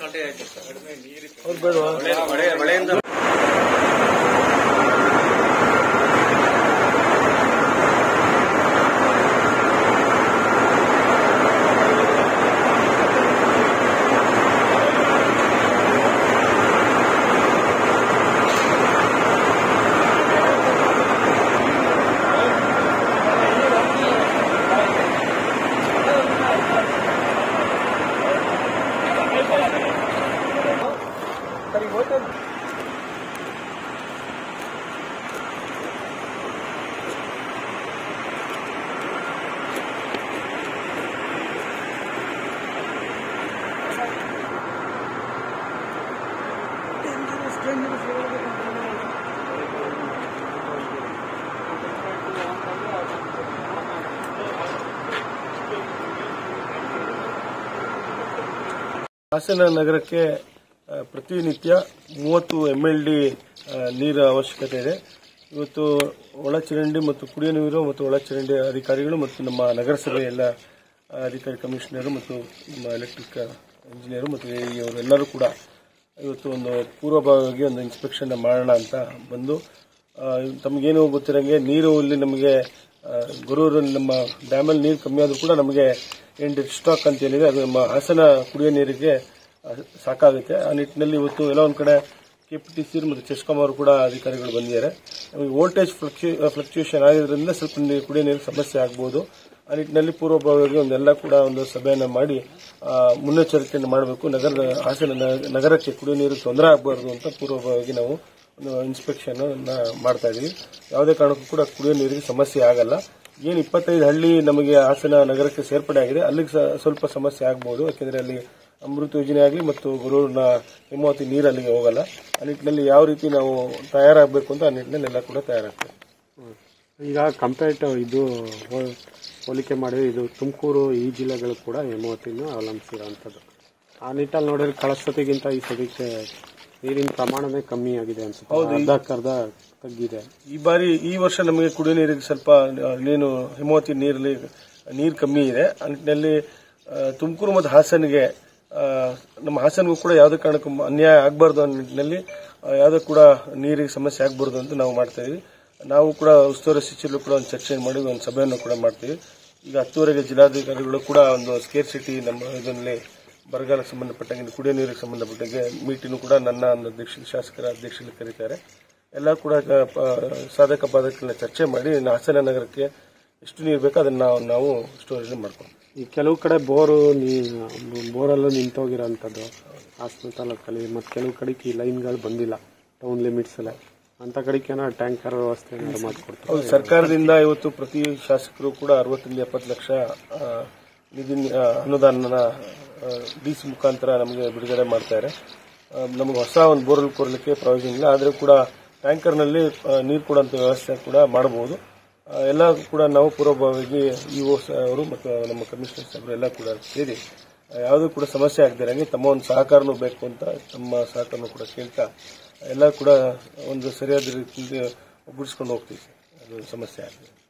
ಹಾಸನ ನಗರಕ್ಕೆ ಪ್ರತಿನಿತ್ಯ 30 MLD ನೀರ ಅವಶ್ಯಕತೆ ಇದೆ. ಇವತ್ತು ಒಳಚರಂಡಿ ಮತ್ತು ಕುಡಿಯುವ ನೀರು ಮತ್ತು ಒಳಚರಂಡಿ ಅಧಿಕಾರಿಗಳು ಮತ್ತು ನಮ್ಮ ನಗರಸಭೆ ಎಲ್ಲ ಅಧಿಕಾರಿ ಕಮಿಷನರ್ ಮತ್ತು ನಮ್ಮ ಎಲೆಕ್ಟ್ರಿಕ್ ಇಂಜಿನಿಯರ್ ಮತ್ತು ಅವರೆಲ್ಲರೂ ಕೂಡ ಇವತ್ತು ಒಂದು ಪೂರ್ವಭಾವಿಯಾಗಿ ಒಂದು ಇನ್ಸ್ಪೆಕ್ಷನ್ ಮಾಡೋಣ ಅಂತ ಬಂದು ತಮಗೇನು ಗೊತ್ತಿರಂಗೆ ನೀರು ಇಲ್ಲಿ ನಮಗೆ ಗುರೂರಲ್ಲಿ ನಮ್ಮ ಡ್ಯಾಮಲ್ಲಿ ನೀರು ಕಮ್ಮಿ ಆದರೂ ಕೂಡ ನಮಗೆ ಏನು ಸ್ಟಾಕ್ ಅಂತ ಏನಿದೆ ಅದು ನಮ್ಮ ಹಾಸನ ಕುಡಿಯೋ ನೀರಿಗೆ ಸಾಕಾಗುತ್ತೆ. ಆ ನಿಟ್ಟಿನಲ್ಲಿ ಇವತ್ತು ಎಲ್ಲ ಒಂದು ಕಡೆ ಕೆಪಿಟಿಸಿ ಮತ್ತು ಚೆಸ್ಕಾಂ ಅವರು ಕೂಡ ಅಧಿಕಾರಿಗಳು ಬಂದಿದ್ದಾರೆ. ನಮಗೆ ವೋಲ್ಟೇಜ್ ಫ್ಲಕ್ಚುಯೇಷನ್ ಆಗಿರೋದ್ರಿಂದ ಸ್ವಲ್ಪ ಕುಡಿಯೋ ನೀರಿಗೆ ಸಮಸ್ಯೆ ಆಗಬಹುದು. ಆ ನಿಟ್ಟಿನಲ್ಲಿ ಪೂರ್ವಭಾವಿಯಾಗಿ ಒಂದೆಲ್ಲ ಕೂಡ ಒಂದು ಸಭೆಯನ್ನು ಮಾಡಿ ಮುನ್ನೆಚ್ಚರಿಕೆಯನ್ನು ಮಾಡಬೇಕು. ಹಾಸನ ನಗರಕ್ಕೆ ಕುಡಿಯೋ ನೀರು ತೊಂದರೆ ಆಗಬಾರದು ಅಂತ ಪೂರ್ವಭಾವಿಯಾಗಿ ನಾವು ಒಂದು ಇನ್ಸ್ಪೆಕ್ಷನ್ ಮಾಡ್ತಾ ಇದೀವಿ. ಯಾವುದೇ ಕಾರಣಕ್ಕೂ ಕೂಡ ಕುಡಿಯೋ ನೀರಿಗೆ ಸಮಸ್ಯೆ ಆಗಲ್ಲ. ಏನು 25 ಹಳ್ಳಿ ನಮಗೆ ಹಾಸನ ನಗರಕ್ಕೆ ಸೇರ್ಪಡೆ ಆಗಿದೆ, ಅಲ್ಲಿಗೆ ಸ್ವಲ್ಪ ಸಮಸ್ಯೆ ಆಗಬಹುದು. ಯಾಕೆಂದ್ರೆ ಅಲ್ಲಿ ಅಮೃತ ಯೋಜನೆ ಆಗಲಿ ಮತ್ತು ಗುರೂರಿನ ಹೇಮಾವತಿ ನೀರು ಅಲ್ಲಿಗೆ ಹೋಗಲ್ಲ. ಆ ನಿಟ್ಟಿನಲ್ಲಿ ಯಾವ ರೀತಿ ನಾವು ತಯಾರಾಗಬೇಕು ಅಂತ ಆ ನಿಟ್ಟಿನಲ್ಲಿ ಎಲ್ಲ ಕೂಡ ತಯಾರಾಗ್ತದೆ. ಈಗ ಕಂಪೇರ್ ಟು ಇದು ಹೋಲಿಕೆ ಮಾಡಿ ಇದು ತುಮಕೂರು ಈ ಜಿಲ್ಲೆಗಳು ಕೂಡ ಹೇಮಾವತಿನ ಅವಲಂಬಿಸಿರುವಂಥದ್ದು. ಆ ನಿಟ್ಟಲ್ಲಿ ನೋಡಿದ್ರೆ ಕಳಸತಿಗಿಂತ ಈ ಸದ್ಯಕ್ಕೆ ನೀರಿನ ಪ್ರಮಾಣನೇ ಕಮ್ಮಿ ಆಗಿದೆ ಅನ್ಸುತ್ತೆ, ಅರ್ಧ ತಗ್ಗಿದೆ. ಈ ವರ್ಷ ನಮಗೆ ಕುಡಿಯೋ ನೀರಿಗೆ ಸ್ವಲ್ಪ ಏನು ಹೇಮಾವತಿ ನೀರು ಕಮ್ಮಿ ಇದೆ. ಆ ನಿಟ್ಟಿನಲ್ಲಿ ತುಮಕೂರು ಮತ್ತು ಹಾಸನಿಗೆ ನಮ್ಮ ಹಾಸನಿಗೂ ಕೂಡ ಯಾವುದೇ ಕಾರಣಕ್ಕೂ ಅನ್ಯಾಯ ಆಗಬಾರ್ದು ಅನ್ನೋ ನಿಟ್ಟಿನಲ್ಲಿ ಯಾವುದೇ ಕೂಡ ನೀರಿಗೆ ಸಮಸ್ಯೆ ಆಗಬಾರ್ದು ಅಂತ ನಾವು ಮಾಡ್ತಾ ಇದೀವಿ. ನಾವು ಕೂಡ ಉಸ್ತುವಾರಿ ಸಚಿವರು ಕೂಡ ಒಂದು ಚರ್ಚೆ ಮಾಡಿ ಒಂದು ಸಭೆಯನ್ನು ಕೂಡ ಮಾಡ್ತೀವಿ. ಈಗ 10ವರೆಗೆ ಜಿಲ್ಲಾಧಿಕಾರಿಗಳು ಕೂಡ ಒಂದು ಸ್ಕೇರ್ ಸಿಟಿ ನಮ್ಮ ಇದರಲ್ಲಿ ಬರಗಾಲಕ್ಕೆ ಸಂಬಂಧಪಟ್ಟಂಗೆ ಕುಡಿಯೋ ನೀರಿಗೆ ಸಂಬಂಧಪಟ್ಟಂಗೆ ಮೀಟಿಂಗ್ ಕೂಡ ನನ್ನ ಶಾಸಕರ ಅಧ್ಯಕ್ಷರಲ್ಲಿ ಕರೀತಾರೆ. ಎಲ್ಲ ಕೂಡ ಸಾಧಕ ಬಾಧಕಗಳನ್ನ ಚರ್ಚೆ ಮಾಡಿ ಹಾಸನ ನಗರಕ್ಕೆ ಎಷ್ಟು ನೀರು ಬೇಕೋ ಅದನ್ನ ನಾವು ಸ್ಟೋರೇಜ್ ಮಾಡ್ಕೊಂಡು ಈ ಕೆಲವು ಕಡೆ ಬೋರಲ್ಲೂ ನಿಂತೋಗಿರೋಂಥದ್ದು ಹಾಸನ ತಾಲೂಕಲ್ಲಿ, ಮತ್ತು ಕೆಲವು ಕಡೆಗೆ ಈ ಲೈನ್ಗಳು ಬಂದಿಲ್ಲ ಟೌನ್ ಲಿಮಿಟ್ಸ್ ಎಲ್ಲ, ಅಂತ ಕಡೆಗೆ ಟ್ಯಾಂಕರ್ ವ್ಯವಸ್ಥೆ ಮಾಡಿಕೊಡ್ತಾರೆ. ಸರ್ಕಾರದಿಂದ ಇವತ್ತು ಪ್ರತಿ ಶಾಸಕರು ಕೂಡ 60-70 ಲಕ್ಷ ನಿಧಿ ಅನುದಾನ ಡಿಸಿ ಮುಖಾಂತರ ನಮಗೆ ಬಿಡುಗಡೆ ಮಾಡ್ತಾರೆ. ನಮಗೆ ಹೊಸ ಒಂದು ಬೋರ್ವೆಲ್ ಕೊಡಲಿಕ್ಕೆ ಪ್ರಾವಿಷನ್ ಇಲ್ಲ, ಆದರೂ ಕೂಡ ಟ್ಯಾಂಕರ್ನಲ್ಲಿ ನೀರು ಕೊಡುವಂಥ ವ್ಯವಸ್ಥೆ ಕೂಡ ಮಾಡಬಹುದು. ಎಲ್ಲ ಕೂಡ ನಾವು ಪೂರ್ವಭಾವಿಯಾಗಿ ಇಒ ಅವರು ಮತ್ತು ನಮ್ಮ ಕಮಿಷನರ್ ಸಾಹೇಬರು ಎಲ್ಲ ಕೂಡ ಸೇರಿ ಯಾವುದೂ ಕೂಡ ಸಮಸ್ಯೆ ಆಗದಿರಂಗೆ ತಮ್ಮ ಒಂದು ಸಹಕಾರನೂ ಬೇಕು ಅಂತ ತಮ್ಮ ಸಹಕಾರನೂ ಕೂಡ ಕೇಳ್ತಾ ಎಲ್ಲ ಕೂಡ ಒಂದು ಸರಿಯಾದ ರೀತಿಯಲ್ಲಿ ಒಗ್ಗೂಡಿಸ್ಕೊಂಡು ಹೋಗ್ತೀವಿ. ಅದು ಸಮಸ್ಯೆ ಆಗಿದೆ.